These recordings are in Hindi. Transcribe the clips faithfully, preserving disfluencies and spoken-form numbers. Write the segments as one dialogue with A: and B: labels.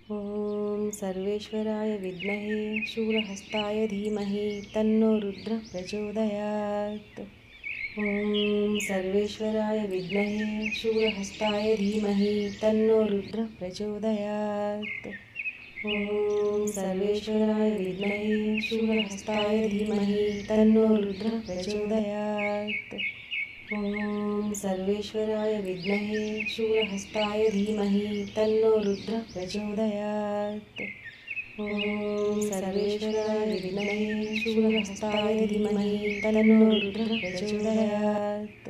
A: ॐ सर्वेश्वराय विद्महे शूलहस्ताय धीमहि तन्नो रुद्रः प्रचोदयात्। ॐ सर्वेश्वराय विद्महे शूलहस्ताय धीमहि तन्नो रुद्रः प्रचोदयात्। ॐ सर्वेश्वराय विद्महे शूलहस्ताय धीमहि तन्नो रुद्रः प्रचोदयात्। ॐ सर्वेश्वराय विद्महे शूलहस्ताय धीमहि तन्नो रुद्रः प्रचोदयात्। ॐ सर्वेश्वराय विद्महे शूलहस्ताय धीमहि तन्नो रुद्रः प्रचोदयात्।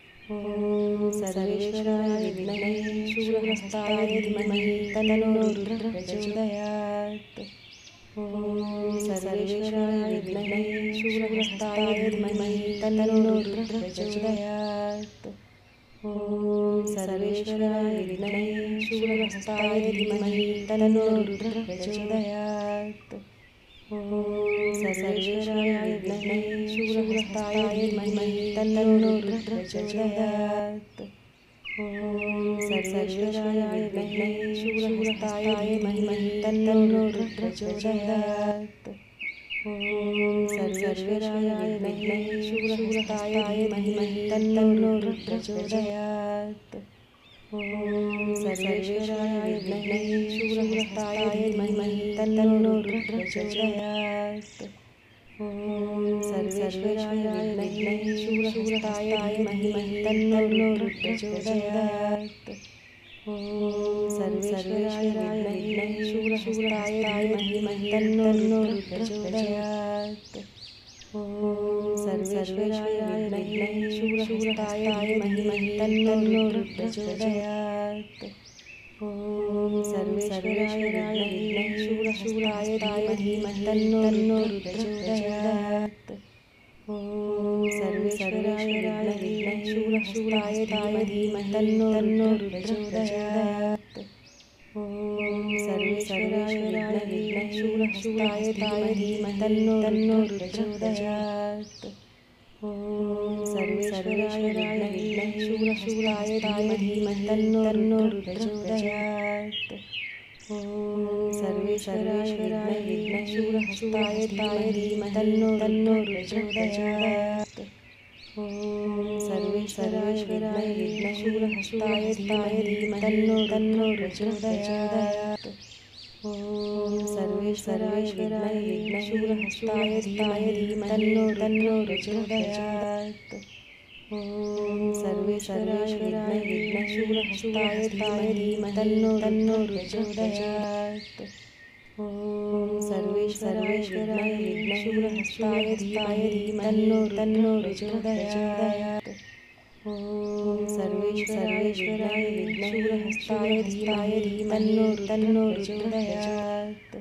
A: ॐ सर्वेश्वराय विद्महे शूलहस्ताय धीमहि तन्नो रुद्रः प्रचोदयात्। ॐ सर्वेश्वराय विद्महे शूलहस्ताय धीमहि तन्नो रुद्रः प्रचोदयात्। ॐ सर्वेश्वराय विद्महे शूलहस्ताय धीमहि तन्नो रुद्रः प्रचोदयात्। ॐ सर्वेश्वराय विद्महे शूलहस्ताय धीमहि तन्नो रुद्रः प्रचोदयात्। ॐ सर्वेश्वराय विद्महे शूलहस्ताय धीमहि तन्नो रुद्रः प्रचोदयात्। ॐ सर्वेश्वराय विद्महे शूलहस्ताय धीमहि तन्नो रुद्रः प्रचोदयात्। ॐ सर्वेश्वराय विद्महे शूलहस्ताय धीमहि तन्नो रुद्रः प्रचोदयात्। ॐ सर्वेश्वराय विद्महे शूलहस्ताय धीमहि तन्नो रुद्रः प्रचोदयात्। ॐ सर्वेश्वराय विद्महे शूलहस्ताय धीमहि तन्नो रुद्रः प्रचोदयात्। ॐ सर्वेश्वराय विद्महे शूलहस्ताय धीमहि तन्नो रुद्रः प्रचोदयात्। ॐ सर्वेश्वराय विद्महे शूलहस्ताय धीमहि तन्नो रुद्रः प्रचोदयात्। ॐ सर्वेश्वराय विद्महे शूलहस्ताय धीमहि तन्नो रुद्रः प्रचोदयात्। ॐ सर्वेश्वराय विद्महे शूलहस्ताय धीमहि तन्नो रुद्रः प्रचोदयात्। ॐ सर्वेश्वराय विद्महे शूलहस्ताय धीमहि तन्नो रुद्रः प्रचोदयात्। ॐ सर्वेश्वराय विद्महे शूलहस्ताय धीमहि तन्नो रुद्रः प्रचोदयात्। ॐ सर्वेश्वराय विद्महे शूलहस्ताय धीमहि तन्नो रुद्रः प्रचोदयात्। ॐ सर्वेश्वराय विद्महे शूलहस्ताय धीमहि तन्नो रुद्रः प्रचोदयात्। ॐ सर्वेश्वराय विद्महे शूलहस्ताय धीमहि तन्नो रुद्रः प्रचोदयात्। ॐ सर्वेश्वराय विद्महे शूलहस्ताय धीमहि तन्नो रुद्रः प्रचोदयात्। ॐ सर्वेश्वराय विद्महे शूलहस्ताय धीमहि तन्नो रुद्रः प्रचोदयात्।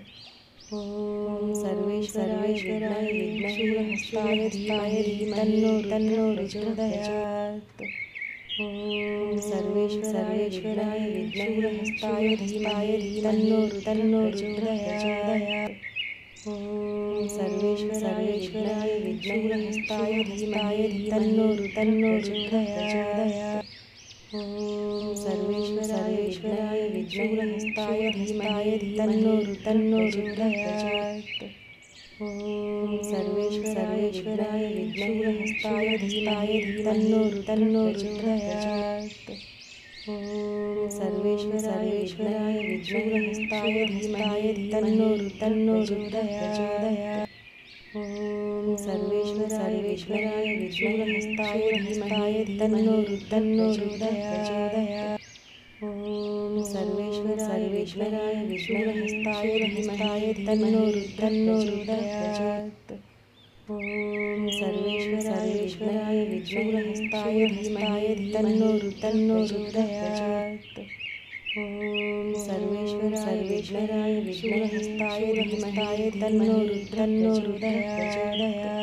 A: ॐ सर्वेश्वराय विद्महे शूलहस्ताय धीमहि तन्नो रुद्रः प्रचोदयात्। ॐ सर्वेश्वराय विद्महे शूलहस्ताय धीमहि तन्नो रुद्रः प्रचोदयात्। ॐ सर्वेश्वराय विद्महे शूलहस्ताय धीमहि तन्नो रुद्रः प्रचोदयात्। ॐ सर्वेश्वराय विद्महे शूलहस्ताय धीमहि तन्नो रुद्रः प्रचोदयात्। ॐ सर्वेश्वराय विद्महे शूलहस्ताय धीमहि तन्नो रुद्रः प्रचोदयात्। ॐ सर्वेश्वराय विद्महे शूलहस्ताय धीमहि तन्नो रुद्रः प्रचोदयात्। ॐ सर्वेश्वराय विद्महे शूलहस्ताय धीमहि तन्नो रुद्रः प्रचोदयात्। ॐ सर्वेश्वराय विद्महे शूलहस्ताय धीमहि तन्नो रुद्रः प्रचोदयात्। ॐ सर्वेश्वराय विद्महे शूलहस्ताय धीमहि तन्नो रुद्रः प्रचोदयात्। ॐ सर्वेश्वराय विद्महे शूलहस्ताय धीमहि तन्नो रुद्रः प्रचोदयात्।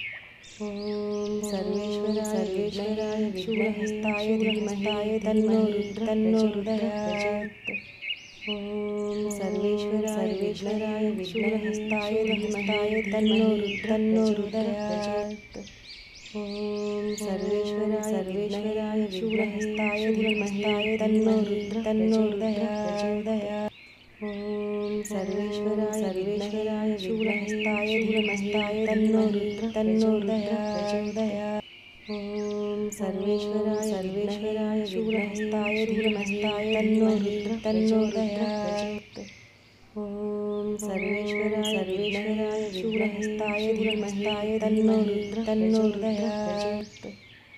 A: ॐ सर्वेश्वराय विद्महे शूलहस्ताय धीमहि तन्नो रुद्रः प्रचोदयात्। ॐ सर्वेश्वराय विद्महे शूलहस्ताय धीमहि तन्नो रुद्रः प्रचोदयात्। ॐ सर्वेश्वराय विद्महे शूलहस्ताय धीमहि तन्नो रुद्रः प्रचोदयात्। ॐ ॐ सर्वेश्वराय सर्वेश्वराय शूलहस्ताय धीमहि तन्नो रुद्रः प्रचोदयात्। ॐ सर्वेश्वराय सर्वेश्वराय शूलहस्ताय धीमहि तन्नो रुद्रः प्रचोदयात्। ॐ सर्वेश्वराय सर्वेश्वराय शूलहस्ताय धीमहि तन्नो रुद्रः प्रचोदयात्।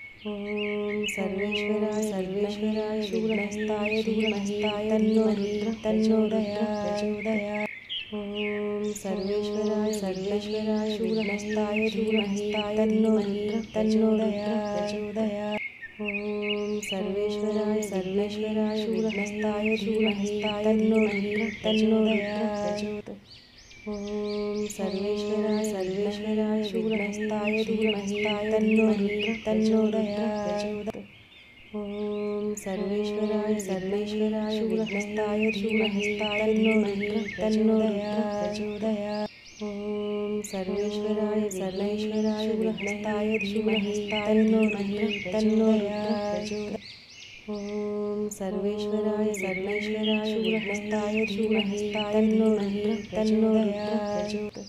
A: ॐ सर्वेश्वराय सर्वेश्वराय शूलहस्ताय धीमहि तन्नो रुद्रः प्रचोदयात्। ॐ सर्वेश्वराय सर्वेश्वराय शूलहस्ताय धीमहि तन्नो रुद्रः प्रचोदयात्। ॐ सर्वेश्वराय सर्वेश्वराय शूलहस्ताय धीमहि तन्नो रुद्रः प्रचोदयात्। ॐ सर्वेश्वराय सर्वेश्वराय शूलहस्ताय धीमहि तन्नो रुद्रः प्रचोदयात्। ॐ सर्वेश्वराय सर्वेश्वराय शूलहस्ताय धीमहि तन्नो रुद्रः प्रचोदयात्। ॐ सर्वेश्वराय सर्वेश्वराय शूलहस्ताय धीमहि तन्नो रुद्रः प्रचोदयात्। ॐ सर्वेश्वराय सर्वेश्वराय शूलहस्ताय धीमहि तन्नो रुद्रः प्रचोदयात्।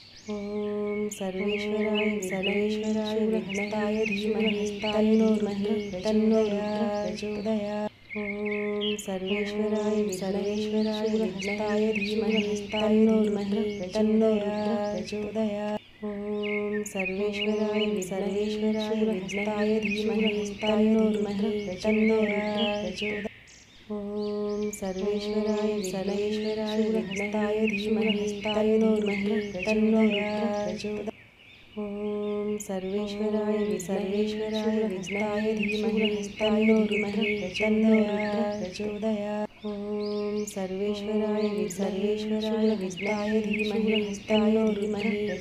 A: ॐ सर्वेश्वराय सर्वेश्वराय शूलहस्ताय धीमहि तन्नो रुद्रः प्रचोदयात्। ॐ सर्वेश्वराय सर्वेश्वराय शूलहस्ताय धीमहि तन्नो रुद्रः प्रचोदयात्। ॐ सर्वेश्वराय सर्वेश्वराय शूलहस्ताय धीमहि तन्नो रुद्रः प्रचोदयात्। ॐ सर्वेश्वराय सर्वेश्वराय शूलहस्ताय धीमहि तन्नो रुद्रः प्रचोदयात्। ॐ सर्वेश्वराय सर्वेश्वराय शूलहस्ताय धीमहि तन्नो रुद्रः प्रचोदयात्। ॐ सर्वेश्वराय सर्वेश्वराय शूलहस्ताय धीमहि तन्नो रुद्रः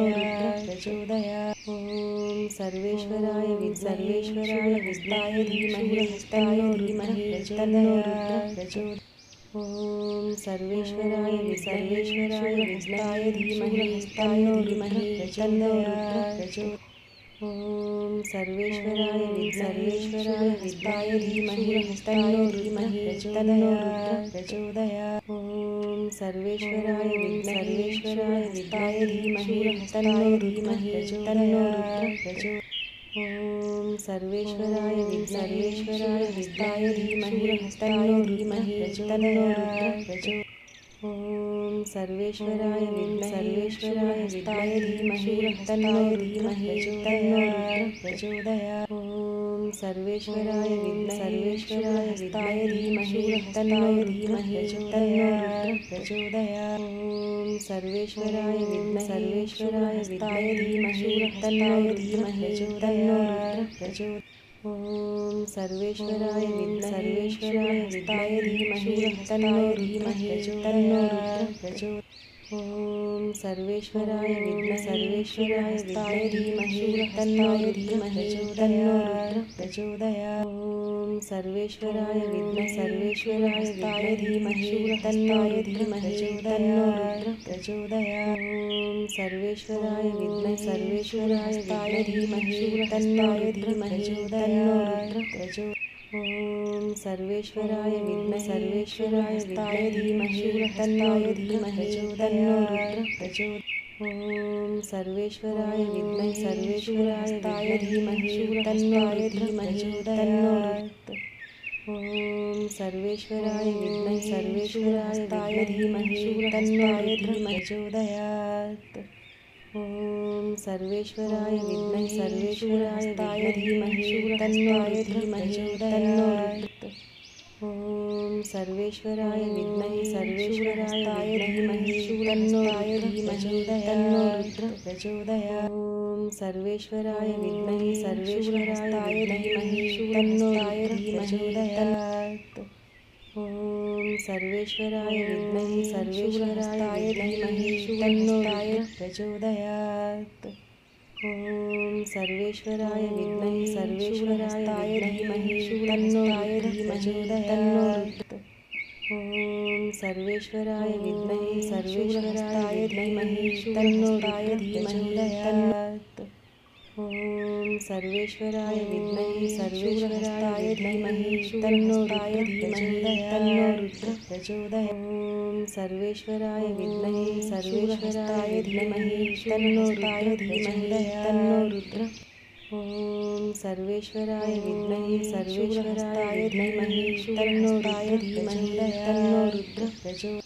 A: प्रचोदयात्। ॐ सर्वेश्वराय सर्वेश्वराय शूलहस्ताय धीमहि तन्नो रुद्रः प्रचोदयात्। ॐ सर्वेश्वराय सर्वेश्वराय शूलहस्ताय धीमहि तन्नो रुद्रः प्रचोदयात्। ॐ सर्वेश्वराय सर्वेश्वराय शूलहस्ताय धीमहि तन्नो रुद्रः प्रचोदयात्। ॐ सर्वेश्वराय सर्वेश्वराय शूलहस्ताय धीमहि तन्नो रुद्रः प्रचोदयात्। ॐ सर्वेश्वराय सर्वेश्वराय शूलहस्ताय धीमहि तन्नो रुद्रः प्रचोदयात्। ॐ सर्वेश्वराय सर्वेश्वराय शूलहस्ताय धीमहि तन्नो रुद्रः प्रचोदयात्। ॐ सर्वेश्वराय सर्वेश्वराय शूलहस्ताय धीमहि तन्नो रुद्रः प्रचोदयात्। ॐ सर्वेश्वराय सर्वेश्वराय शूलहस्ताय धीमहि तन्नो रुद्रः प्रचोदयात्। ॐ सर्वेश्वराय सर्वेश्वराय शूलहस्ताय धीमहि तन्नो रुद्रः प्रचोदयात्। ॐ सर्वेश्वराय सर्वेश्वराय शूलहस्ताय धीमहि तन्नो रुद्रः प्रचोदयात्। ॐ सर्वेश्वराय सर्वेश्वराय शूलहस्ताय धीमहि तन्नो रुद्रः प्रचोदयात्। ॐ सर्वेश्वराय सर्वेश्वराय शूलहस्ताय धीमहि तन्नो रुद्रः प्रचोदयात्। ॐ सर्वेश्वराय सर्वेश्वराय शूलहस्ताय धीमहि तन्नो रुद्रः प्रचोदयात्। ॐ सर्वेश्वराय सर्वेश्वराय शूलहस्ताय धीमहि तन्नो रुद्रः प्रचोदयात्। ॐ सर्वेश्वराय सर्वेश्वराय शूलहस्ताय धीमहि तन्नो रुद्रः प्रचोदयात्। ॐ सर्वेश्वराय सर्वेश्वराय शूलहस्ताय धीमहि तन्नो प्रचोदयात्। ॐ सर्वेश्वराय सर्वेश्वराय शूलहस्ताय धीमहि तन्नो प्रचोदयात्। ॐ सर्वेश्वराय सर्वेश्वराय शूलहस्ताय धीमहि तन्नो प्रचोदयात्। ॐ सर्वेश्वराय सर्वेश्वराय शूलहस्ताय धीमहि तन्नो प्रचोदयात्। ॐ सर्वेश्वराय सर्वेश्वराय धीमहि तन्नो प्रचोदयात्। ॐ सर्वेश्वराय सर्वेश्वराय धीमहि तन्नो प्रचोदयात्। ॐ सर्वेश्वराय विद्महे सर्वेश्वराय धीमहि तन्नो रुद्र तन्नो रुद्र प्रचोदयात्। ॐ सर्वेश्वराय विद्महे सर्वेश्वराय धीमहि तन्नो रुद्र धीमहि तन्नो रुद्र। ॐ सर्वेश्वराय विद्महे सर्वेश्वराय धीमहि तन्नो रुद्र धीमहि तन्नो रुद्र प्रचोदयात्।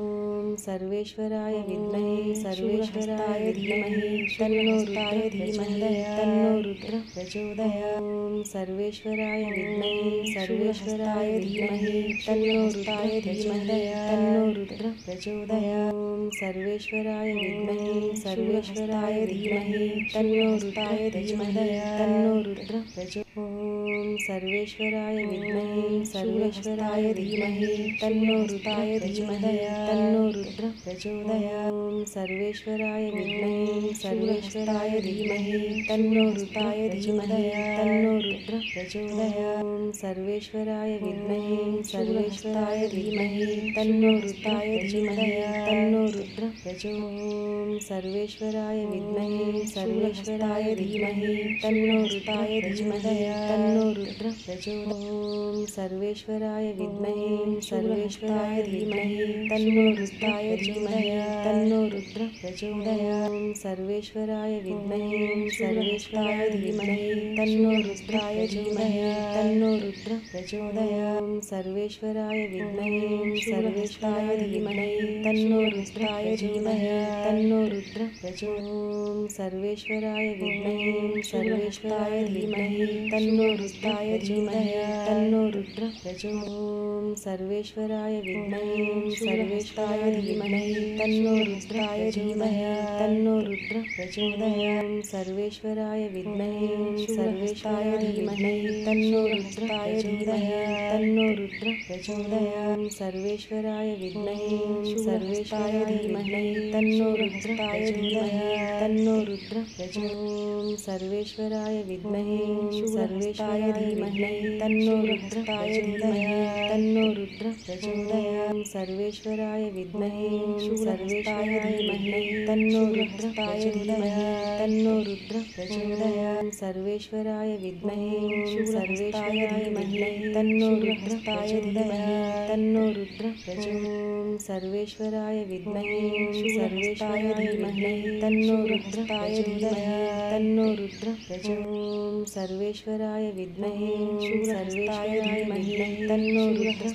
A: ॐ सर्वेश्वराय विद्महे सर्वेश्वराय धीमहि तन्नो रुद्र धीमहि तन्नो रुद्र प्रचोदयात्। ॐ सर्वेश्वराय विद्महे सर्वेश्वराय धीमहि तन्नो रुद्र धीमहि तन्नो रुद्र प्रचोदयात्। ॐ सर्वेश्वराय विद्महे सर्वेश्वराय धीमहि तन्नो रुद्र धीमहि तन्नो रुद्र प्रचोदयात्। ॐ सर्वेश्वराय विद्महे सर्वेश्वराय धीमहि तन्नो रुद्र धीमहि तन्नो रुद्र प्रचोदयात्। ॐ सर्वेश्वराय विद्महे सर्वेश्वराय धीमहि तन्नो रुद्र धीमहि तन्नो रुद्र प्रचोदयात्। ॐ सर्वेश्वराय विद्महे सर्वेश्वराय धीमहि तन्नो रुद्र धीमहि तन्नो रुद्र प्रचोदयात्। ॐ सर्वेश्वराय विद्महे सर्वेश्वराय धीमहि तन्नो रुद्र धीमहि तन्नो रुद्र प्रचोदयात्। ॐ सर्वेश्वराय विद्महे सर्वेश्वराय धीमहि तन्नो रुद्र धीमहि तन्नो रुद्र प्रचोदयात्। ॐ सर्वेश्वराय विद्महे सर्वेश्वराय धीमहि तन्नो रुद्र धीमहि तन्नो रुद्र प्रचोदयात्। ॐ सर्वेश्वराय विद्महे सर्वेश्वराय धीमहि तन्नो रुद्र धीमहि तन्नो रुद्र प्रचोदयात्। ॐ सर्वेश्वराय विद्महे सर्वेश्वराय धीमहि तन्नो रुद्र धीमहि तन्नो रुद्र प्रचोदयात्। ॐ सर्वेश्वराय विद्महे सर्वेश्वराय धीमहि तन्नो रुद्र धीमहि तन्नो रुद्र प्रचोदयात्। ॐ सर्वेश्वराय विद्महे सर्वेश्वराय धीमहि तन्नो रुद्र धीमहि तन्नो रुद्र प्रचोदयात्। ॐ सर्वेश्वराय विद्महे सर्वेश्वराय धीमहि तन्नो रुद्र धीमहि तन्नो रुद्र प्रचोदयात्। ॐ सर्वेश्वराय विद्महे सर्वेश्वराय धीमहि तन्नो रुद्र धीमहि तन्नो रुद्र प्रचोदयात्। ॐ सर्वेश्वराय विद्महे सर्वेश्वराय धीमहि तन्नो रुद्र धीमहि तन्नो रुद्र प्रचोदयात्। ॐ सर्वेश्वराय विद्महे सर्वेश्वराय धीमहि तन्नो रुद्र धीमहि तन्नो रुद्र प्रचोदयात्। ॐ सर्वेश्वराय विद्महे सर्वेश्वराय धीमहि तन्नो रुद्र धीमहि तन्नो रुद्र प्रचोदयात्। ॐ सर्वेश्वराय विद्महे सर्वेश्वराय धीमहि तन्नो रुद्र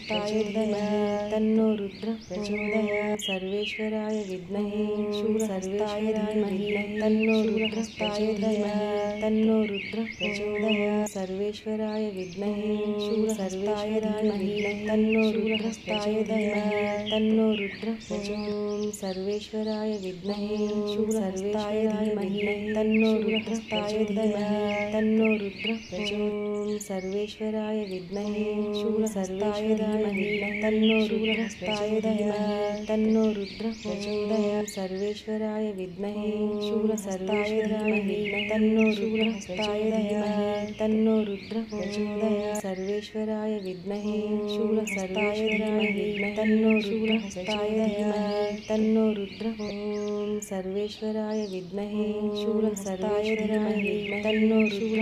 A: धीमहि तन्नो रुद्र प्रचोदयात्। सर्वेश्वराय विद्महे सर्वेश्वराय धीमहि तन्नो रुद्र धीमहि तन्नो रुद्र प्रचोदयात्। सर्वेश्वराय विद्महे सर्वेश्वराय धीमहि तन्नो रुद्र धीमहि तन्नो रुद्र प्रचोदयात्। ॐ सर्वेश्वराय विद्महे सर्वेश्वराय धीमहि तन्नो रुद्र धीमहि तन्नो रुद्र प्रचोदयात्। ॐ सर्वेश्वराय विद्महे सर्वेश्वराय धीमहि तन्नो रुद्र धीमहि तन्नो रुद्र प्रचोदयात्। सर्वेश्वराय विद्महे सर्वेश्वराय धीमहि तन्नो रुद्र धीमहि तन्नो रुद्र प्रचोदयात्। सर्वेश्वराय विद्महे सर्वेश्वराय धीमहि तन्नो रुद्र धीमहि तन्नो रुद्र। ॐ सर्वेश्वराय विद्महे सर्वेश्वराय धीमहि तन्नो रुद्र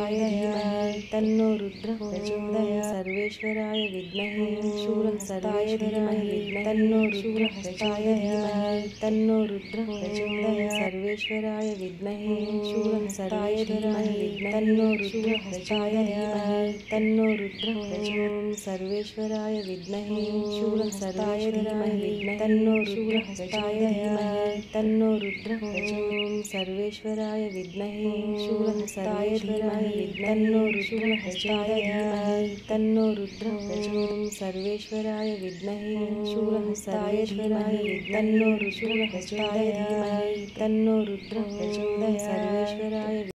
A: धीमहि तन्नो रुद्र प्रचोदयात्। सर्वेश्वराय विद्महे सर्वेश्वराय धीमहि तन्नो रुद्र धीमहि तन्नो रुद्र प्रचोदयात्। सर्वेश्वराय विद्महे सर्वेश्वराय धीमहि तन्नो रुद्र धीमहि तन्नो रुद्र प्रचोदयात्। सर्वेश्वराय विद्महे सर्वेश्वराय धीमहि तन्नो रुद्र धीमहि तन्नो रुद्र प्रचोदयात्। सर्वेश्वराय विद्महे सर्वेश्वराय धीमहि तन्नो रुद्र धीमहि तन्नो रुद्र प्रचोदयात्। सर्वेश्वराय विद्महे सर्वेश्वराय धीमहि तन्नो रुद्र धीमहि तन्नो रुद्र प्रचोदयात्। सर्वेश्वराय